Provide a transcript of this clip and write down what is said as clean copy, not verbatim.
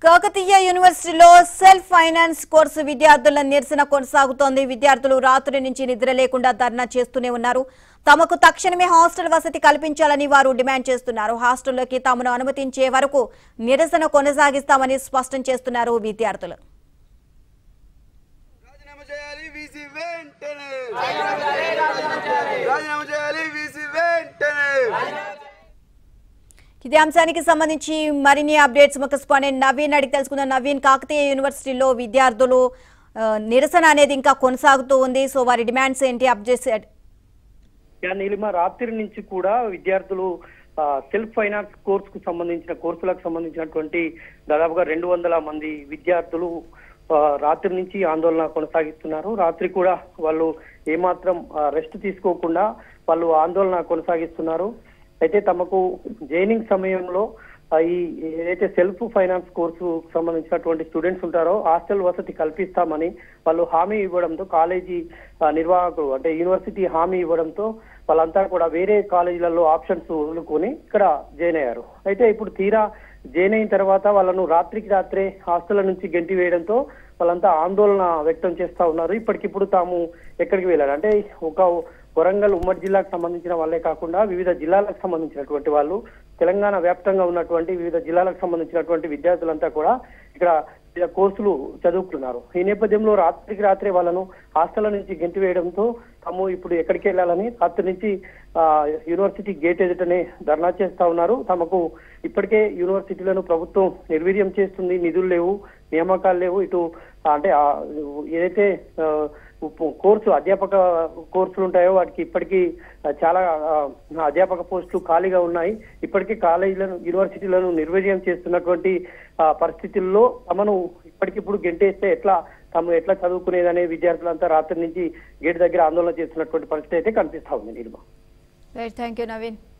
కాకతీయ యూనివర్సిటీలో self finance course విద్యార్థుల నిరసన కొనసాగుతోంది. విద్యార్థులు రాత్రి నుంచి నిద్ర లేకుండా ధర్నా చేస్తూనే ఉన్నారు. తమకు తక్షణమే హాస్టల్ వసతి కల్పించాలని వారు డిమాండ్ చేస్తున్నారు. హాస్టల్లోకి తమను అనుమతించే వరకు నిరసన కొనసాగిస్తామని స్పష్టం చేస్తున్నారు విద్యార్థులు. ఇదే అంశానికి సంబంధించి మరిన్ని అప్డేట్స్ మా కరెస్పాండెంట్ నవీన్ అడిగి తెలుసుకుందాం. నవీన్, కాకతీయ యూనివర్సిటీలో విద్యార్థులు నిరసన అనేది ఇంకా కొనసాగుతూ ఉంది. సో వారి డిమాండ్స్ ఏంటి? అప్డేట్స్ నీలిమ, రాత్రి నుంచి కూడా విద్యార్థులు సెల్ఫ్ ఫైనాన్స్ కోర్సుకు సంబంధించిన కోర్సులకు సంబంధించినటువంటి దాదాపుగా 200 మంది విద్యార్థులు రాత్రి నుంచి ఆందోళన కొనసాగిస్తున్నారు. రాత్రి కూడా వాళ్ళు ఏమాత్రం రెస్ట్ తీసుకోకుండా వాళ్ళు ఆందోళన కొనసాగిస్తున్నారు. అయితే తమకు జైనింగ్ సమయంలో ఈ ఏదైతే సెల్ఫ్ ఫైనాన్స్ కోర్సు సంబంధించినటువంటి స్టూడెంట్స్ ఉంటారో హాస్టల్ వసతి కల్పిస్తామని వాళ్ళు హామీ ఇవ్వడంతో కాలేజీ నిర్వాహకులు అంటే యూనివర్సిటీ హామీ ఇవ్వడంతో వాళ్ళంతా కూడా వేరే కాలేజీలలో ఆప్షన్స్ వదులుకొని ఇక్కడ జాయిన్ అయ్యారు. అయితే ఇప్పుడు తీరా జాయిన్ అయిన తర్వాత వాళ్ళను రాత్రికి రాత్రే హాస్టల్ నుంచి గెంటి వేయడంతో వాళ్ళంతా ఆందోళన వ్యక్తం చేస్తా ఉన్నారు. ఇప్పటికిప్పుడు తాము ఎక్కడికి వెళ్ళారు అంటే ఒక వరంగల్ ఉమ్మడి జిల్లాకు సంబంధించిన వాళ్ళే కాకుండా వివిధ జిల్లాలకు సంబంధించినటువంటి వాళ్ళు, తెలంగాణ వ్యాప్తంగా ఉన్నటువంటి వివిధ జిల్లాలకు సంబంధించినటువంటి విద్యార్థులంతా కూడా ఇక్కడ కోర్సులు చదువుకున్నారు. ఈ నేపథ్యంలో రాత్రికి రాత్రే వాళ్ళను హాస్టల్ నుంచి గెంటి వేయడంతో తాము ఇప్పుడు ఎక్కడికి వెళ్ళాలని రాత్రి నుంచి యూనివర్సిటీ గేట్ ఎదుటనే ధర్నా చేస్తా ఉన్నారు. తమకు ఇప్పటికే యూనివర్సిటీలను ప్రభుత్వం నిర్వీర్యం చేస్తుంది, నిధులు లేవు, నియామకాలు లేవు. ఇటు అంటే ఏదైతే కోర్సు అధ్యాపక కోర్సులు ఉంటాయో వాటికి ఇప్పటికీ చాలా అధ్యాపక పోస్టులు ఖాళీగా ఉన్నాయి. ఇప్పటికీ కాలేజీలను యూనివర్సిటీలను నిర్వీర్యం చేస్తున్నటువంటి పరిస్థితుల్లో తమను ఇప్పటికిప్పుడు గెంటేస్తే తాము ఎట్లా చదువుకునేదనే విద్యార్థులంతా రాత్రి నుంచి గేట్ దగ్గర ఆందోళన చేస్తున్నటువంటి పరిస్థితి అయితే కనిపిస్తా ఉంది. Thank you Naveen.